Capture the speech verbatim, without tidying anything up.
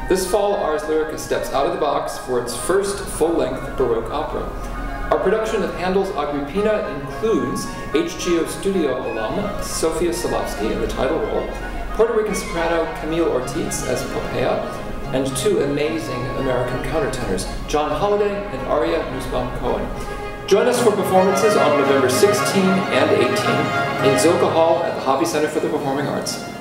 This fall, Ars Lyrica steps out of the box for its first full-length Baroque opera. Our production of Handel's Agrippina includes H G O studio alum Sofia Selowsky in the title role, Puerto Rican soprano Camille Ortiz as Poppea, and two amazing American countertenors, John Holliday and Aryeh Nussbaum Cohen. Join us for performances on November sixteenth and eighteenth in Zilkha Hall at the Hobby Center for the Performing Arts.